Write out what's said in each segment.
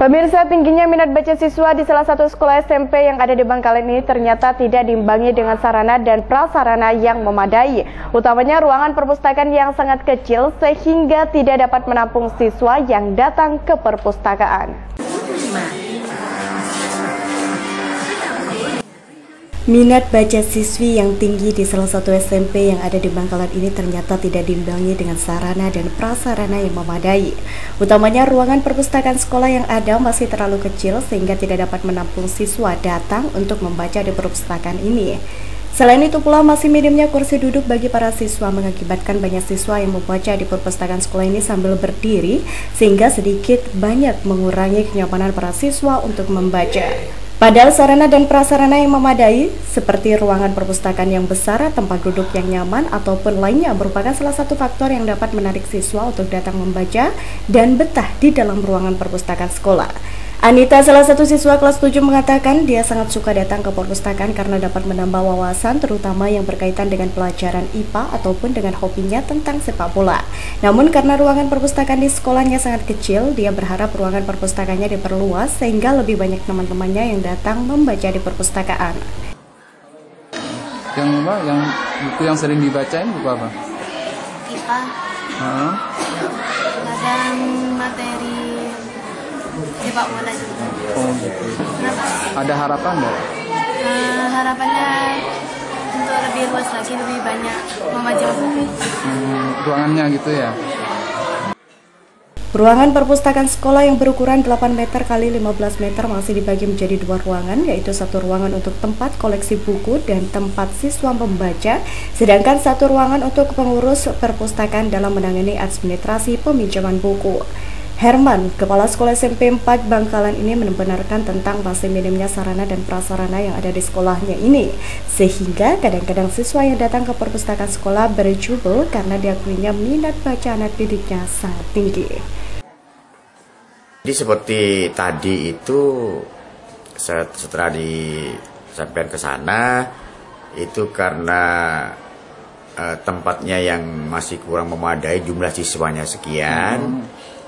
Pemirsa, tingginya minat baca siswa di salah satu sekolah SMP yang ada di Bangkalan ini ternyata tidak diimbangi dengan sarana dan prasarana yang memadai. Utamanya ruangan perpustakaan yang sangat kecil sehingga tidak dapat menampung siswa yang datang ke perpustakaan. Minat baca siswi yang tinggi di salah satu SMP yang ada di Bangkalan ini ternyata tidak diimbangi dengan sarana dan prasarana yang memadai. Utamanya ruangan perpustakaan sekolah yang ada masih terlalu kecil sehingga tidak dapat menampung siswa datang untuk membaca di perpustakaan ini. Selain itu pula masih minimnya kursi duduk bagi para siswa mengakibatkan banyak siswa yang membaca di perpustakaan sekolah ini sambil berdiri sehingga sedikit banyak mengurangi kenyamanan para siswa untuk membaca. Padahal sarana dan prasarana yang memadai seperti ruangan perpustakaan yang besar, tempat duduk yang nyaman, ataupun lainnya merupakan salah satu faktor yang dapat menarik siswa untuk datang membaca dan betah di dalam ruangan perpustakaan sekolah. Anita, salah satu siswa kelas 7, mengatakan dia sangat suka datang ke perpustakaan karena dapat menambah wawasan terutama yang berkaitan dengan pelajaran IPA ataupun dengan hobinya tentang sepak bola. Namun karena ruangan perpustakaan di sekolahnya sangat kecil, dia berharap ruangan perpustakaannya diperluas sehingga lebih banyak teman-temannya yang datang membaca di perpustakaan. Yang buku yang sering dibacain buku apa? IPA. Kadang materi sepak bola juga. Oh gitu. Kenapa? Ada harapan nggak? Harapannya untuk lebih luas lagi, lebih banyak membaca buku. Ruangannya gitu ya? Ruangan perpustakaan sekolah yang berukuran 8 meter x 15 meter masih dibagi menjadi dua ruangan, yaitu satu ruangan untuk tempat koleksi buku dan tempat siswa membaca, sedangkan satu ruangan untuk pengurus perpustakaan dalam menangani administrasi peminjaman buku. Herman, Kepala Sekolah SMP 4 Bangkalan ini membenarkan tentang masih minimnya sarana dan prasarana yang ada di sekolahnya ini, sehingga kadang-kadang siswa yang datang ke perpustakaan sekolah berjubel karena diakuinya minat baca anak didiknya sangat tinggi. Jadi seperti tadi itu setelah disampaikan ke sana itu karena tempatnya yang masih kurang memadai, jumlah siswanya sekian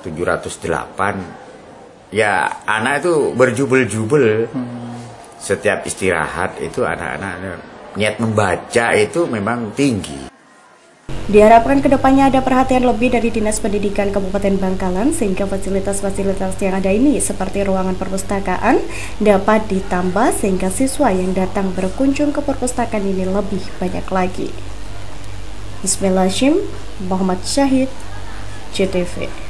708. Ya, anak itu berjubel-jubel. Setiap istirahat itu anak-anak niat membaca itu memang tinggi. Diharapkan kedepannya ada perhatian lebih dari Dinas Pendidikan Kabupaten Bangkalan sehingga fasilitas-fasilitas yang ada ini seperti ruangan perpustakaan dapat ditambah sehingga siswa yang datang berkunjung ke perpustakaan ini lebih banyak lagi. Bismillahirrahmanirrahim, Muhammad Syahid, CTV.